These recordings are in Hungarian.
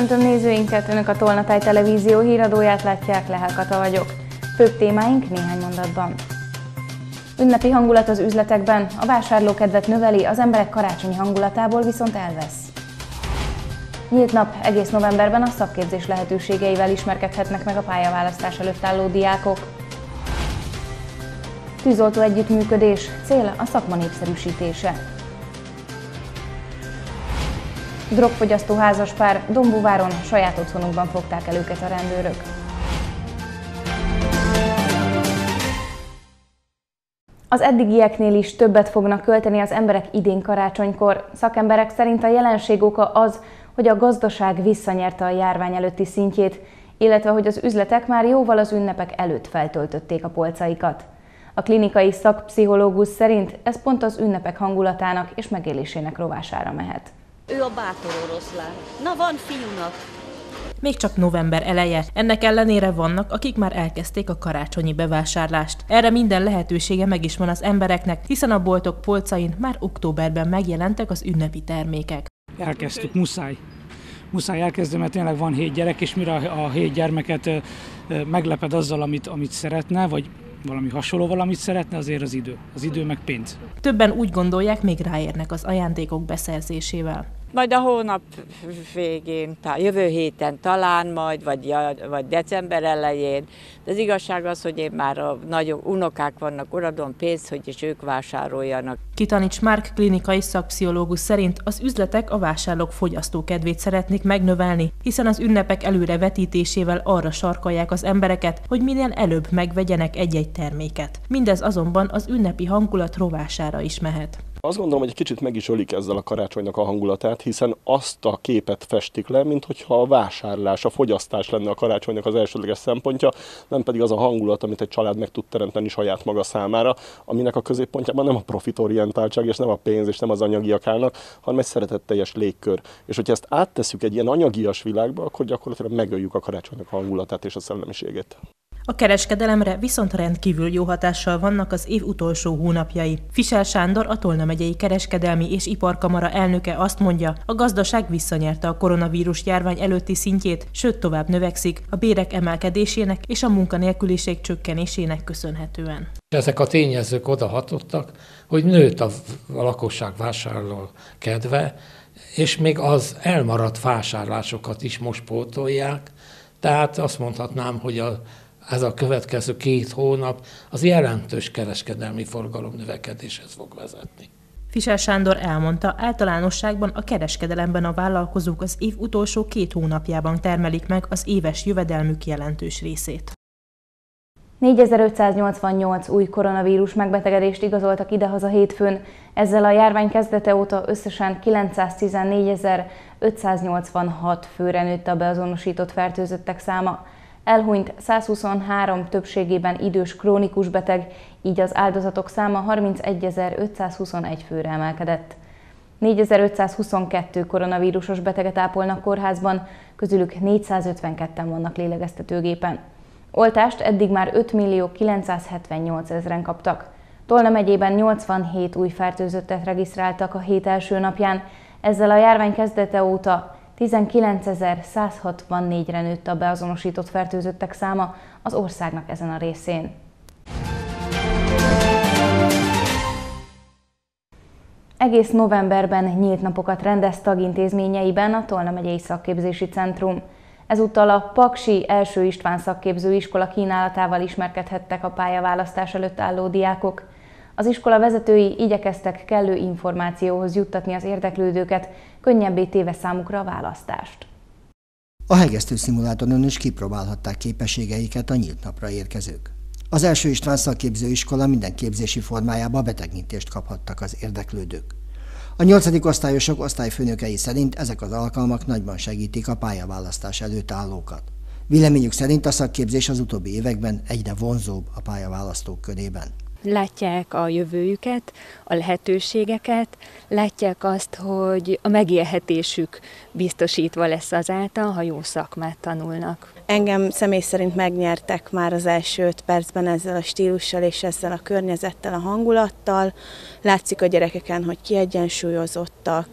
Köszöntöm nézőinket, Önök a Tolnatáj Televízió híradóját látják, Lehel Kata vagyok. Főbb témáink néhány mondatban. Ünnepi hangulat az üzletekben, a vásárlókedvet növeli, az emberek karácsonyi hangulatából viszont elvesz. Nyílt nap, egész novemberben a szakképzés lehetőségeivel ismerkedhetnek meg a pályaválasztás előtt álló diákok. Tűzoltó együttműködés, cél a szakma népszerűsítése. Drogfogyasztó házaspár, Dombóváron saját otthonukban fogták el őket a rendőrök. Az eddigieknél is többet fognak költeni az emberek idén karácsonykor. Szakemberek szerint a jelenség oka az, hogy a gazdaság visszanyerte a járvány előtti szintjét, illetve hogy az üzletek már jóval az ünnepek előtt feltöltötték a polcaikat. A klinikai szakpszichológus szerint ez pont az ünnepek hangulatának és megélésének rovására mehet. Ő a bátor oroszlán. Na, van fiúnak. Még csak november eleje, ennek ellenére vannak, akik már elkezdték a karácsonyi bevásárlást. Erre minden lehetősége meg is van az embereknek, hiszen a boltok polcain már októberben megjelentek az ünnepi termékek. Elkezdtük, muszáj elkezdeni, mert tényleg van 7 gyerek, és mire a 7 gyermeket megleped azzal, amit szeretne, vagy valami hasonló valamit szeretne, azért az idő meg pénz. Többen úgy gondolják, még ráérnek az ajándékok beszerzésével. Majd a hónap végén, jövő héten talán majd, vagy december elején. De az igazság az, hogy én már a nagyobb unokák vannak, oradom pénzt, hogy is ők vásároljanak. Kitanics Márk klinikai szakpszichológus szerint az üzletek a vásárlók fogyasztókedvét szeretnék megnövelni, hiszen az ünnepek előre vetítésével arra sarkalják az embereket, hogy minél előbb megvegyenek egy-egy terméket. Mindez azonban az ünnepi hangulat rovására is mehet. Azt gondolom, hogy egy kicsit meg is ölik ezzel a karácsonynak a hangulatát, hiszen azt a képet festik le, minthogyha a vásárlás, a fogyasztás lenne a karácsonynak az elsődleges szempontja, nem pedig az a hangulat, amit egy család meg tud teremteni saját maga számára, aminek a középpontjában nem a profitorientáltság, és nem a pénz, és nem az anyagiak állnak, hanem egy szeretetteljes légkör. És hogyha ezt áttesszük egy ilyen anyagias világba, akkor gyakorlatilag megöljük a karácsonynak a hangulatát és a szellemiségét. A kereskedelemre viszont rendkívül jó hatással vannak az év utolsó hónapjai. Fischer Sándor, a Tolna megyei kereskedelmi és iparkamara elnöke azt mondja, a gazdaság visszanyerte a koronavírus járvány előtti szintjét, sőt tovább növekszik a bérek emelkedésének és a munkanélküliség csökkenésének köszönhetően. Ezek a tényezők odahatottak, hogy nőtt a lakosság vásárló kedve, és még az elmaradt vásárlásokat is most pótolják, tehát azt mondhatnám, hogy ez a következő 2 hónap az jelentős kereskedelmi forgalom növekedéshez fog vezetni. Fischer Sándor elmondta, általánosságban a kereskedelemben a vállalkozók az év utolsó 2 hónapjában termelik meg az éves jövedelmük jelentős részét. 4588 új koronavírus megbetegedést igazoltak idehaza hétfőn, ezzel a járvány kezdete óta összesen 914.586 főre nőtt a beazonosított fertőzöttek száma. Elhunyt 123, többségében idős krónikus beteg, így az áldozatok száma 31.521 főre emelkedett. 4522 koronavírusos beteget ápolnak kórházban, közülük 452-en vannak lélegeztetőgépen. Oltást eddig már 5.978.000-en kaptak. Tolna megyében 87 új fertőzöttet regisztráltak a hét első napján, ezzel a járvány kezdete óta 19.164-re nőtt a beazonosított fertőzöttek száma az országnak ezen a részén. Egész novemberben nyílt napokat rendez tagintézményeiben a Tolna megyei szakképzési centrum. Ezúttal a Paksi első István szakképzőiskola kínálatával ismerkedhettek a pályaválasztás előtt álló diákok. Az iskola vezetői igyekeztek kellő információhoz juttatni az érdeklődőket, könnyebbé téve számukra a választást. A hegesztő szimulátoron is kipróbálhatták képességeiket a nyílt napra érkezők. Az első István szakképzőiskola minden képzési formájában betekintést kaphattak az érdeklődők. A 8. osztályosok osztályfőnökei szerint ezek az alkalmak nagyban segítik a pályaválasztás előtt állókat. Véleményük szerint a szakképzés az utóbbi években egyre vonzóbb a pályaválasztók körében. Látják a jövőjüket, a lehetőségeket, látják azt, hogy a megélhetésük biztosítva lesz azáltal, ha jó szakmát tanulnak. Engem személy szerint megnyertek már az első 5 percben ezzel a stílussal és ezzel a környezettel, a hangulattal. Látszik a gyerekeken, hogy kiegyensúlyozottak,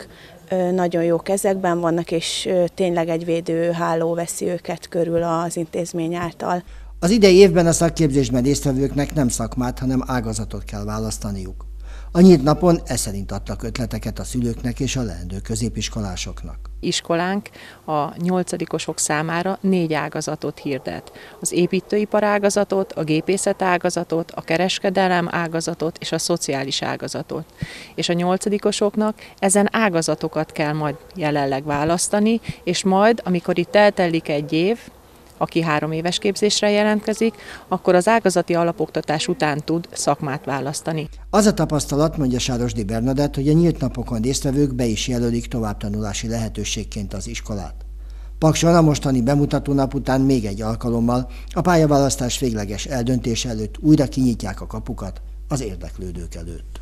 nagyon jó kezekben vannak, és tényleg egy védőháló veszi őket körül az intézmény által. Az idei évben a szakképzésben résztvevőknek nem szakmát, hanem ágazatot kell választaniuk. A nyílt napon szerint adtak ötleteket a szülőknek és a leendő középiskolásoknak. Iskolánk a 8-osok számára 4 ágazatot hirdet. Az építőipar ágazatot, a gépészet ágazatot, a kereskedelem ágazatot és a szociális ágazatot. És a 8-osoknak ezen ágazatokat kell majd jelenleg választani, és majd, amikor itt eltelik egy év, aki 3 éves képzésre jelentkezik, akkor az ágazati alapoktatás után tud szakmát választani. Az a tapasztalat, mondja Sárosdi Bernadett, hogy a nyílt napokon résztvevők be is jelölik továbbtanulási lehetőségként az iskolát. Pakson a mostani bemutatónap után még egy alkalommal a pályaválasztás végleges eldöntése előtt újra kinyitják a kapukat az érdeklődők előtt.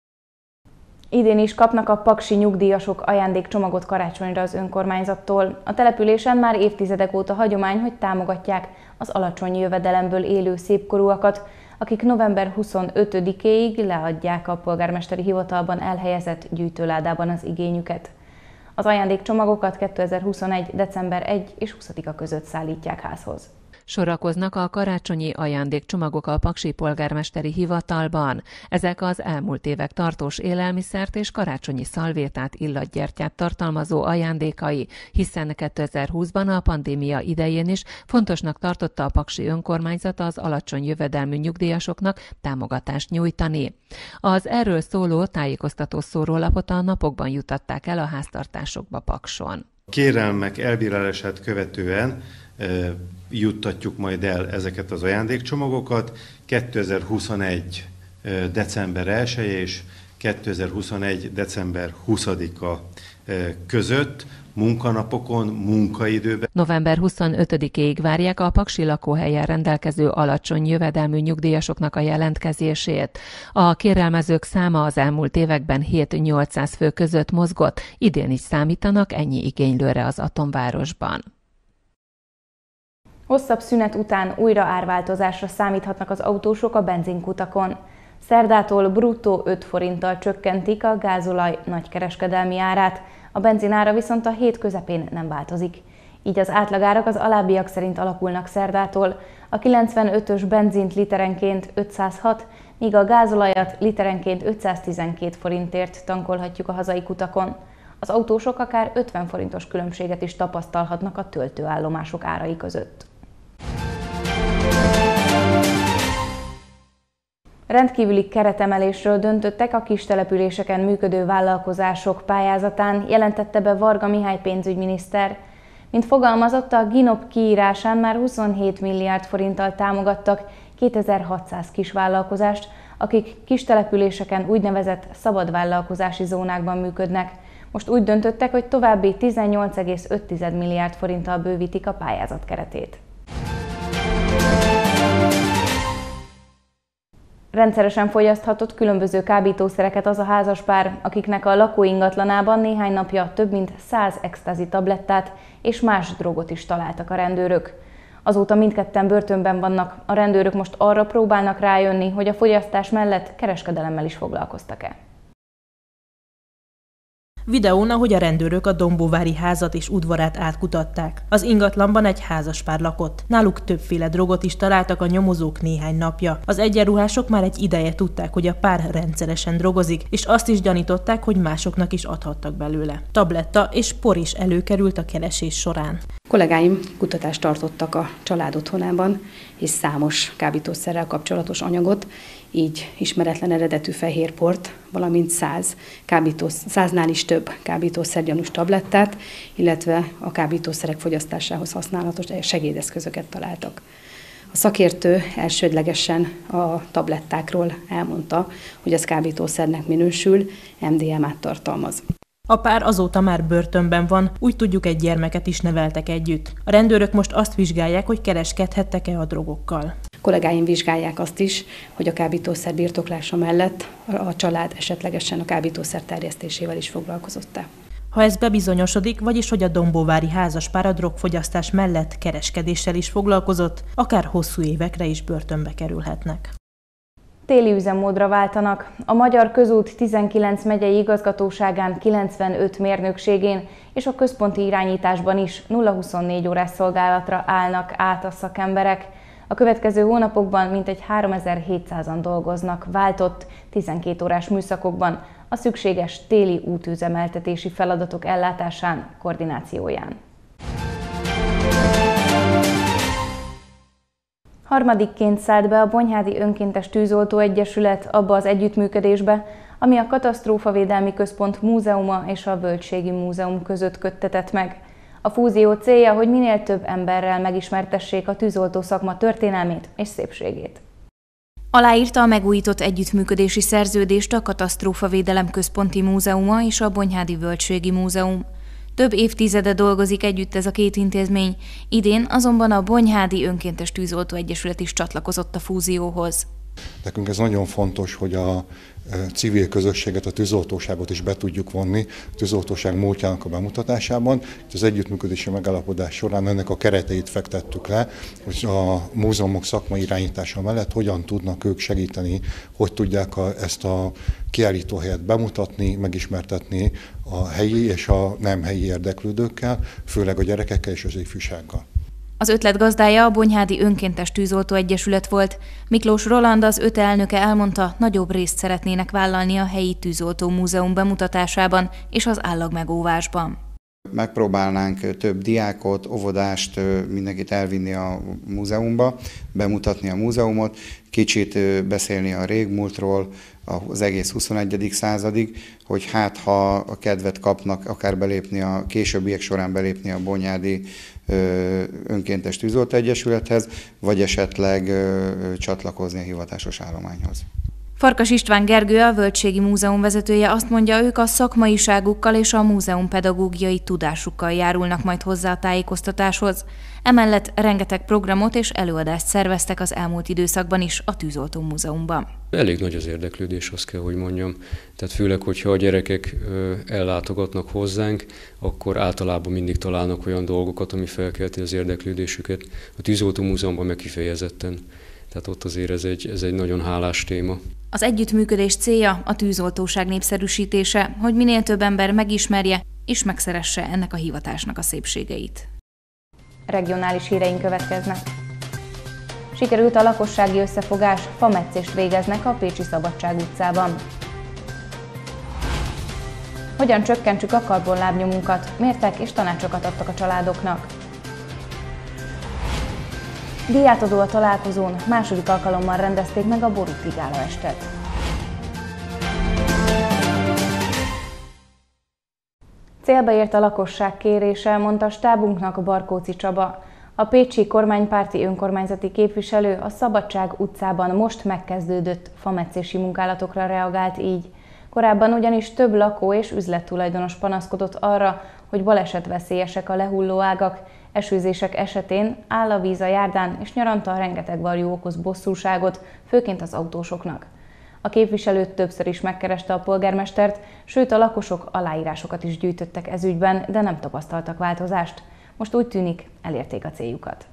Idén is kapnak a paksi nyugdíjasok ajándékcsomagot karácsonyra az önkormányzattól. A településen már évtizedek óta hagyomány, hogy támogatják az alacsony jövedelemből élő szépkorúakat, akik november 25-éig leadják a polgármesteri hivatalban elhelyezett gyűjtőládában az igényüket. Az ajándékcsomagokat 2021. december 1 és 20-a között szállítják házhoz. Sorakoznak a karácsonyi ajándékcsomagok a paksi polgármesteri hivatalban. Ezek az elmúlt évek tartós élelmiszert és karácsonyi szalvétát, illatgyertyát tartalmazó ajándékai, hiszen 2020-ban a pandémia idején is fontosnak tartotta a paksi önkormányzat az alacsony jövedelmű nyugdíjasoknak támogatást nyújtani. Az erről szóló tájékoztató szórólapot a napokban juttatták el a háztartásokba Pakson. Kérelmek elbírálását követően juttatjuk majd el ezeket az ajándékcsomagokat 2021. december 1 és 2021. december 20-a között munkanapokon, munkaidőben. November 25-ig várják a paksi lakóhelyen rendelkező alacsony jövedelmű nyugdíjasoknak a jelentkezését. A kérelmezők száma az elmúlt években 7-800 fő között mozgott, idén is számítanak ennyi igénylőre az Atomvárosban. Hosszabb szünet után újra árváltozásra számíthatnak az autósok a benzinkutakon. Szerdától bruttó 5 forinttal csökkentik a gázolaj nagykereskedelmi árát, a benzinára viszont a hét közepén nem változik. Így az átlagárak az alábbiak szerint alakulnak szerdától. A 95-ös benzint literenként 506, míg a gázolajat literenként 512 forintért tankolhatjuk a hazai kutakon. Az autósok akár 50 forintos különbséget is tapasztalhatnak a töltőállomások árai között. Rendkívüli keretemelésről döntöttek a kis településeken működő vállalkozások pályázatán, jelentette be Varga Mihály pénzügyminiszter. Mint fogalmazott, a GINOP kiírásán már 27 milliárd forinttal támogattak 2600 kisvállalkozást, akik kis településeken úgynevezett szabad vállalkozási zónákban működnek. Most úgy döntöttek, hogy további 18,5 milliárd forinttal bővítik a pályázat keretét. Rendszeresen fogyaszthatott különböző kábítószereket az a házaspár, akiknek a lakóingatlanában néhány napja több mint 100 extázi tablettát és más drogot is találtak a rendőrök. Azóta mindketten börtönben vannak, a rendőrök most arra próbálnak rájönni, hogy a fogyasztás mellett kereskedelemmel is foglalkoztak-e. Videón, ahogy a rendőrök a dombóvári házat és udvarát átkutatták. Az ingatlanban egy házaspár lakott. Náluk többféle drogot is találtak a nyomozók néhány napja. Az egyenruhások már egy ideje tudták, hogy a pár rendszeresen drogozik, és azt is gyanították, hogy másoknak is adhattak belőle. Tabletta és por is előkerült a keresés során. Kollégáim kutatást tartottak a család otthonában, és számos kábítószerrel kapcsolatos anyagot, így ismeretlen eredetű fehérport, valamint 100-nál is több kábítószergyanús tablettát, illetve a kábítószerek fogyasztásához használatos segédeszközöket találtak. A szakértő elsődlegesen a tablettákról elmondta, hogy ez kábítószernek minősül, MDMA-t tartalmaz. A pár azóta már börtönben van, úgy tudjuk, egy gyermeket is neveltek együtt. A rendőrök most azt vizsgálják, hogy kereskedhettek-e a drogokkal. Kollégáim vizsgálják azt is, hogy a kábítószer birtoklása mellett a család esetlegesen a kábítószer terjesztésével is foglalkozott-e. Ha ez bebizonyosodik, vagyis hogy a dombóvári házaspár a drogfogyasztás mellett kereskedéssel is foglalkozott, akár hosszú évekre is börtönbe kerülhetnek. Téli üzemmódra váltanak. A Magyar Közút 19 megyei igazgatóságán, 95 mérnökségén és a központi irányításban is 0-24 órás szolgálatra állnak át a szakemberek. A következő hónapokban mintegy 3700-an dolgoznak váltott 12 órás műszakokban a szükséges téli útüzemeltetési feladatok ellátásán, koordinációján. Harmadikként szállt be a Bonyhádi Önkéntes Tűzoltó Egyesület abba az együttműködésbe, ami a Katasztrófavédelmi Központ múzeuma és a Völgységi Múzeum között köttetett meg. A fúzió célja, hogy minél több emberrel megismertessék a tűzoltó szakma történelmét és szépségét. Aláírta a megújított együttműködési szerződést a Katasztrófavédelem Központi Múzeuma és a Bonyhádi Völgységi Múzeum. Több évtizede dolgozik együtt ez a két intézmény, idén azonban a Bonyhádi Önkéntes Tűzoltó Egyesület is csatlakozott a fúzióhoz. Nekünk ez nagyon fontos, hogy a civil közösséget, a tűzoltóságot is be tudjuk vonni a tűzoltóság múltjának a bemutatásában. Az együttműködési megállapodás során ennek a kereteit fektettük le, hogy a múzeumok szakmai irányítása mellett hogyan tudnak ők segíteni, hogy tudják ezt a kiállítóhelyet bemutatni, megismertetni a helyi és a nem helyi érdeklődőkkel, főleg a gyerekekkel és az ifjúsággal. Az ötlet gazdája a Bonyhádi Önkéntes Tűzoltó Egyesület volt. Miklós Roland, az 5 elnöke elmondta, nagyobb részt szeretnének vállalni a helyi tűzoltó múzeum bemutatásában és az állagmegóvásban. Megpróbálnánk több diákot, óvodást, mindenkit elvinni a múzeumba, bemutatni a múzeumot, kicsit beszélni a régmúltról, az egész 21. századig, hogy hát ha a kedvet kapnak, akár belépni a későbbiek során belépni a Bonyhádi Önkéntes Tűzoltó Egyesülethez, vagy esetleg csatlakozni a hivatásos állományhoz. Farkas István Gergő, a Völgységi Múzeum vezetője azt mondja, ők a szakmaiságukkal és a múzeum pedagógiai tudásukkal járulnak majd hozzá a tájékoztatáshoz. Emellett rengeteg programot és előadást szerveztek az elmúlt időszakban is a Tűzoltó Múzeumban. Elég nagy az érdeklődés, azt kell, hogy mondjam. Tehát főleg, hogyha a gyerekek ellátogatnak hozzánk, akkor általában mindig találnak olyan dolgokat, ami felkelti az érdeklődésüket. A Tűzoltó Múzeumban meg kifejezetten. Tehát ott azért ez egy nagyon hálás téma. Az együttműködés célja a tűzoltóság népszerűsítése, hogy minél több ember megismerje és megszeresse ennek a hivatásnak a szépségeit. Regionális híreink következnek. Sikerült a lakossági összefogás, fametszést végeznek a Pécsi Szabadság utcában. Hogyan csökkentsük a karbonlábnyomunkat, mértek és tanácsokat adtak a családoknak. Díjátadó a találkozón, második alkalommal rendezték meg a Boruti Gála estet. Célba ért a lakosság kérése, mondta stábunknak Barkóczy Csaba. A pécsi kormánypárti önkormányzati képviselő a Szabadság utcában most megkezdődött fametszési munkálatokra reagált így. Korábban ugyanis több lakó és üzlettulajdonos panaszkodott arra, hogy balesetveszélyesek a lehulló ágak, esőzések esetén áll a víz a járdán, és nyaranta rengeteg varjú okoz bosszúságot, főként az autósoknak. A képviselőt többször is megkereste a polgármestert, sőt a lakosok aláírásokat is gyűjtöttek ez ügyben, de nem tapasztaltak változást. Most úgy tűnik, elérték a céljukat.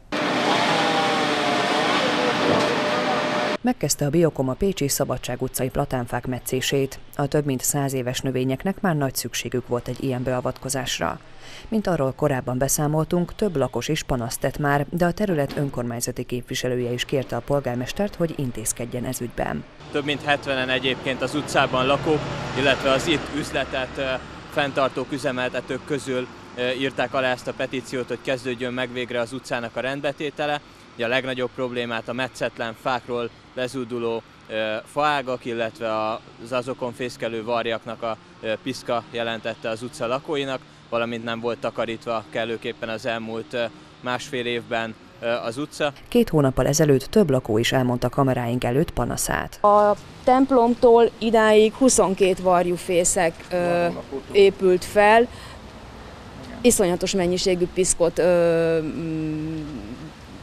Megkezdte a Biokom a pécsi Szabadság utcai platánfák metszését. A több mint 100 éves növényeknek már nagy szükségük volt egy ilyen beavatkozásra. Mint arról korábban beszámoltunk, több lakos is panaszt tett már, de a terület önkormányzati képviselője is kérte a polgármestert, hogy intézkedjen ez ügyben. Több mint 70-en egyébként az utcában lakók, illetve az itt üzletet fenntartók, üzemeltetők közül írták alá ezt a petíciót, hogy kezdődjön meg végre az utcának a rendbetétele. A legnagyobb problémát a metszetlen fákról lezúduló faágak, illetve az azokon fészkelő varjaknak a piszka jelentette az utca lakóinak, valamint nem volt takarítva kellőképpen az elmúlt másfél évben az utca. 2 hónappal ezelőtt több lakó is elmondta kameráink előtt panaszát. A templomtól idáig 22 varjúfészek épült fel, iszonyatos mennyiségű piszkot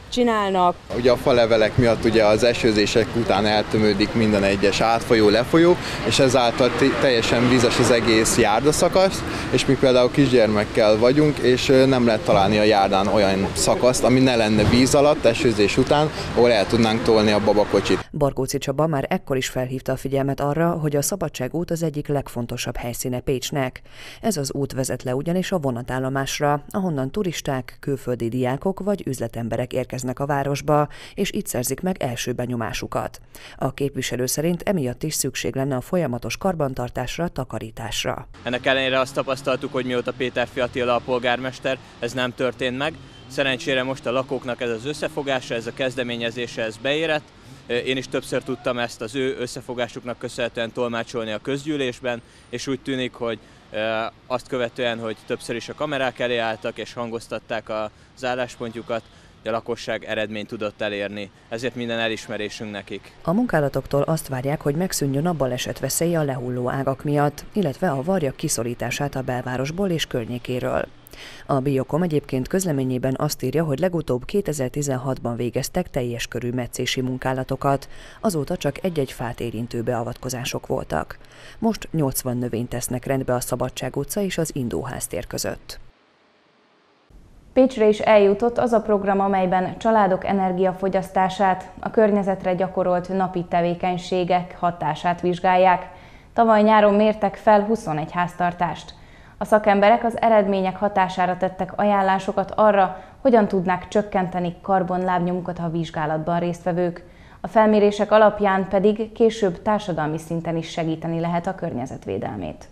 csinálnak. Ugye a falevelek miatt ugye az esőzések után eltömődik minden egyes átfolyó, lefolyó, és ezáltal teljesen vizes az egész járdaszakasz, és mi például kisgyermekkel vagyunk, és nem lehet találni a járdán olyan szakaszt, ami ne lenne víz alatt, esőzés után, ahol el tudnánk tolni a babakocsit. Barkóczy Csaba már ekkor is felhívta a figyelmet arra, hogy a Szabadságút az egyik legfontosabb helyszíne Pécsnek. Ez az út vezet le ugyanis a vonatállomásra, ahonnan turisták, külföldi diákok vagy üzletemberek érkeznek a városba, és itt szerzik meg első benyomásukat. A képviselő szerint emiatt is szükség lenne a folyamatos karbantartásra, takarításra. Ennek ellenére azt tapasztaltuk, hogy mióta Péterfi Attila a polgármester, ez nem történt meg. Szerencsére most a lakóknak ez az összefogása, ez a kezdeményezése, ez beérett. Én is többször tudtam ezt az ő összefogásuknak köszönhetően tolmácsolni a közgyűlésben, és úgy tűnik, hogy azt követően, hogy többször is a kamerák elé álltak és hangoztatták az álláspontjukat, a lakosság eredményt tudott elérni. Ezért minden elismerésünk nekik. A munkálatoktól azt várják, hogy megszűnjön a balesetveszély a lehulló ágak miatt, illetve a varjak kiszorítását a belvárosból és környékéről. A Biokom egyébként közleményében azt írja, hogy legutóbb 2016-ban végeztek teljes körű metszési munkálatokat, azóta csak egy-egy fát érintő beavatkozások voltak. Most 80 növényt tesznek rendbe a Szabadság utca és az Indóház tér között. Pécsre is eljutott az a program, amelyben családok energiafogyasztását, a környezetre gyakorolt napi tevékenységek hatását vizsgálják. Tavaly nyáron mértek fel 21 háztartást. A szakemberek az eredmények hatására tettek ajánlásokat arra, hogyan tudnák csökkenteni karbonlábnyomukat a vizsgálatban résztvevők. A felmérések alapján pedig később társadalmi szinten is segíteni lehet a környezetvédelmét.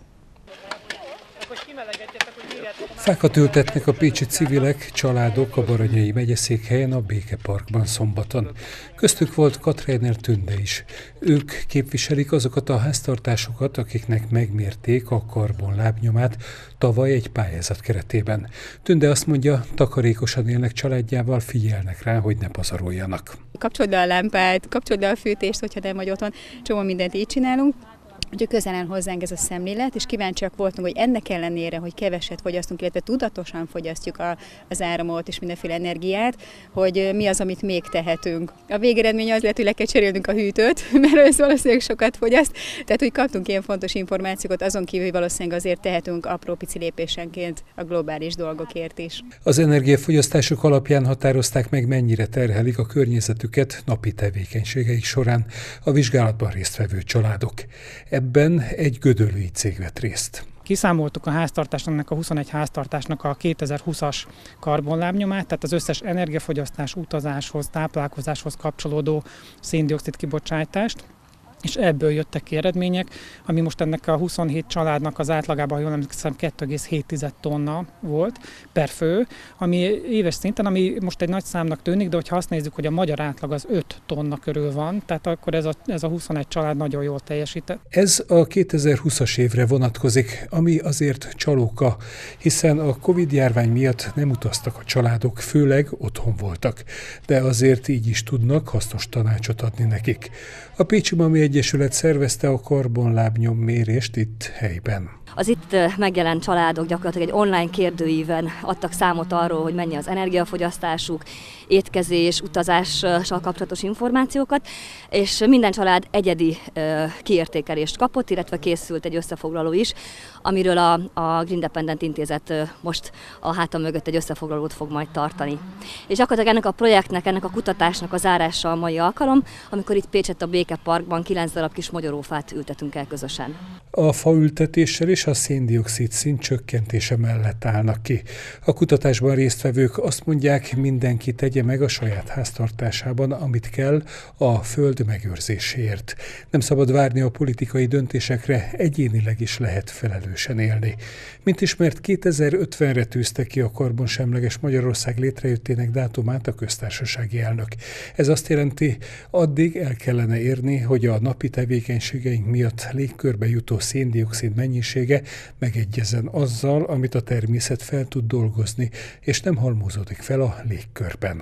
Fákat ültetnek a pécsi civilek, családok a Baranyai megyeszékhelyen a Békeparkban szombaton. Köztük volt Katrainer Tünde is. Ők képviselik azokat a háztartásokat, akiknek megmérték a karbonlábnyomát tavaly egy pályázat keretében. Tünde azt mondja, takarékosan élnek családjával, figyelnek rá, hogy ne pazaroljanak. Kapcsold le a lámpát, kapcsold le a fűtést, hogyha nem vagy otthon, csomó mindent így csinálunk. Úgyhogy közel áll hozzánk ez a szemlélet, és kíváncsiak voltunk, hogy ennek ellenére, hogy keveset fogyasztunk, illetve tudatosan fogyasztjuk az áramot és mindenféle energiát, hogy mi az, amit még tehetünk. A végeredmény az lehet, hogy le kell cserélnünk a hűtőt, mert ez valószínűleg sokat fogyaszt. Tehát, hogy kaptunk ilyen fontos információkat, azon kívül, hogy valószínűleg azért tehetünk apró pici lépésenként a globális dolgokért is. Az energiafogyasztások alapján határozták meg, mennyire terhelik a környezetüket napi tevékenységeik során a vizsgálatban résztvevő családok. Ebben egy gödöllői cég vett részt. Kiszámoltuk a háztartásnak, a 21 háztartásnak a 2020-as karbonlábnyomát, tehát az összes energiafogyasztás, utazáshoz, táplálkozáshoz kapcsolódó szén-dioxid kibocsátást, és ebből jöttek ki eredmények, ami most ennek a 27 családnak az átlagában, ha jól emlékszem, 2,7 tonna volt per fő, ami éves szinten, ami most egy nagy számnak tűnik, de hogyha azt nézzük, hogy a magyar átlag az 5 tonna körül van, tehát akkor ez a 21 család nagyon jól teljesített. Ez a 2020-as évre vonatkozik, ami azért csalóka, hiszen a Covid-járvány miatt nem utaztak a családok, főleg otthon voltak, de azért így is tudnak hasznos tanácsot adni nekik. A Pécsi Mami Egyesület szervezte a karbonlábnyom mérést itt helyben. Az itt megjelent családok gyakorlatilag egy online kérdőíven adtak számot arról, hogy mennyi az energiafogyasztásuk, étkezés, utazással kapcsolatos információkat, és minden család egyedi kiértékelést kapott, illetve készült egy összefoglaló is, amiről a Green Dependent Intézet most a hátam mögött egy összefoglalót fog majd tartani. És gyakorlatilag ennek a projektnek, ennek a kutatásnak a zárása a mai alkalom, amikor itt Pécsett a Békeparkban 9 darab kis mogyorófát ültetünk el közösen. A faültetéssel és a szén-dioxid szint csökkentése mellett állnak ki. A kutatásban résztvevők azt mondják, mindenki tegye meg a saját háztartásában, amit kell a föld megőrzéséért. Nem szabad várni a politikai döntésekre, egyénileg is lehet felelősen élni. Mint ismert, 2050-re tűzte ki a karbonsemleges Magyarország létrejöttének dátumát a köztársasági elnök. Ez azt jelenti, addig el kellene érni, hogy a napi tevékenységeink miatt légkörbe jutó szén-dioxid mennyisége megegyezzen azzal, amit a természet fel tud dolgozni, és nem halmozódik fel a légkörben.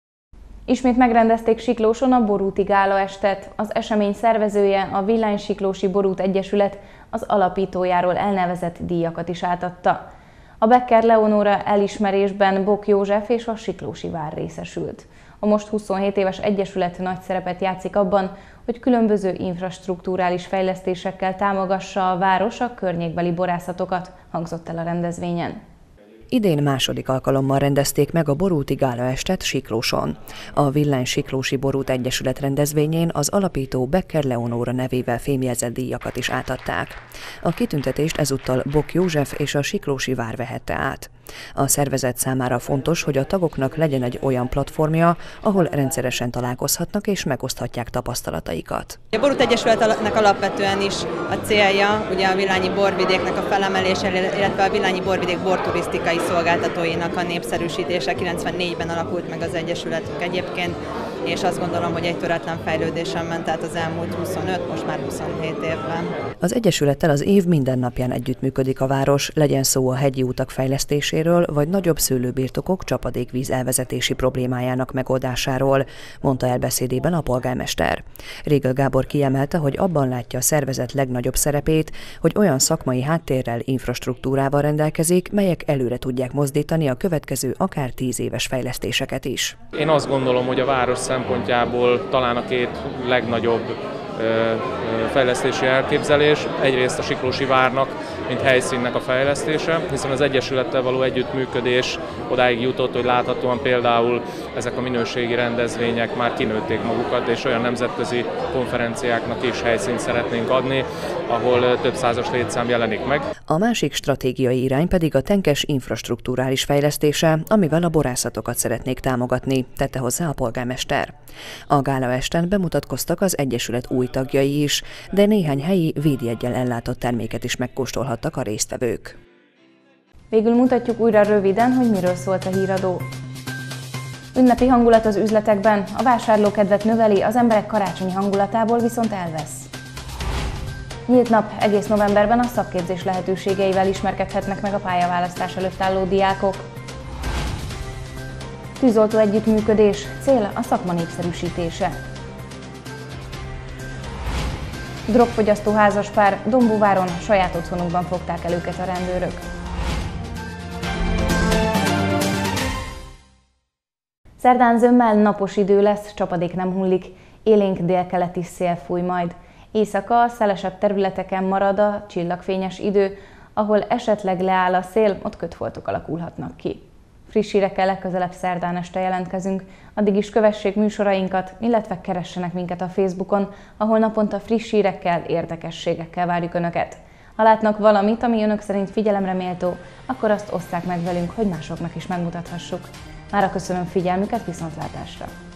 Ismét megrendezték Siklóson a Borúti Gálaestet. Az esemény szervezője, a Villánysiklósi Borút Egyesület az alapítójáról elnevezett díjakat is átadta. A Becker Leonóra elismerésben Bok József és a Siklósi vár részesült. A most 27 éves egyesület nagy szerepet játszik abban, hogy különböző infrastrukturális fejlesztésekkel támogassa a város a környékbeli borászatokat, hangzott el a rendezvényen. Idén második alkalommal rendezték meg a borúti gálaestet Siklóson. A Villány Siklósi Borút Egyesület rendezvényén az alapító Becker Leonóra nevével fémjelzett díjakat is átadták. A kitüntetést ezúttal Bok József és a Siklósi vár vehette át. A szervezet számára fontos, hogy a tagoknak legyen egy olyan platformja, ahol rendszeresen találkozhatnak és megoszthatják tapasztalataikat. A Borút Egyesületnek alapvetően is a célja ugye a villányi borvidéknek a felemelése, illetve a villányi borvidék borturisztikai szolgáltatóinak a népszerűsítése. 94-ben alakult meg az egyesületünk egyébként, és azt gondolom, hogy egy töretlen fejlődésen ment át az elmúlt 25, most már 27 évben. Az egyesülettel az év minden napján együttműködik a város, legyen szó a hegyi utak fejlesztéséről, vagy nagyobb szőlőbirtokok csapadékvíz elvezetési problémájának megoldásáról, mondta el beszédében a polgármester. Régel Gábor kiemelte, hogy abban látja a szervezet legnagyobb szerepét, hogy olyan szakmai háttérrel, infrastruktúrával rendelkezik, melyek előre tudják mozdítani a következő akár 10 éves fejlesztéseket is. Én azt gondolom, hogy a város szempontjából talán a két legnagyobb fejlesztési elképzelés. Egyrészt a Siklósi várnak, mint helyszínnek a fejlesztése, hiszen az egyesülettel való együttműködés odáig jutott, hogy láthatóan például ezek a minőségi rendezvények már kinőtték magukat, és olyan nemzetközi konferenciáknak is helyszínt szeretnénk adni, ahol több százas létszám jelenik meg. A másik stratégiai irány pedig a tenkes infrastrukturális fejlesztése, amivel a borászatokat szeretnék támogatni, tette hozzá a polgármester. A gálaesten bemutatkoztak az egyesület új tagjai is, de néhány helyi védjeggyel ellátott terméket is megkóstolhattak a résztvevők. Végül mutatjuk újra röviden, hogy miről szólt a híradó. Ünnepi hangulat az üzletekben, a vásárlókedvet növeli, az emberek karácsonyi hangulatából viszont elvesz. Nyílt nap, egész novemberben a szakképzés lehetőségeivel ismerkedhetnek meg a pályaválasztás előtt álló diákok. Tűzoltó együttműködés, cél a szakma népszerűsítése. Drogfogyasztó házaspár Dombóváron saját otthonukban fogták el őket a rendőrök. Szerdán zömmel napos idő lesz, csapadék nem hullik, élénk délkeleti szél fúj majd. Éjszaka szelesebb területeken marad a csillagfényes idő, ahol esetleg leáll a szél, ott kötfoltok alakulhatnak ki. Friss hírekkel legközelebb szerdán este jelentkezünk, addig is kövessék műsorainkat, illetve keressenek minket a Facebookon, ahol naponta friss hírekkel, érdekességekkel várjuk Önöket. Ha látnak valamit, ami Önök szerint figyelemre méltó, akkor azt osszák meg velünk, hogy másoknak is megmutathassuk. Mára köszönöm figyelmüket, viszontlátásra!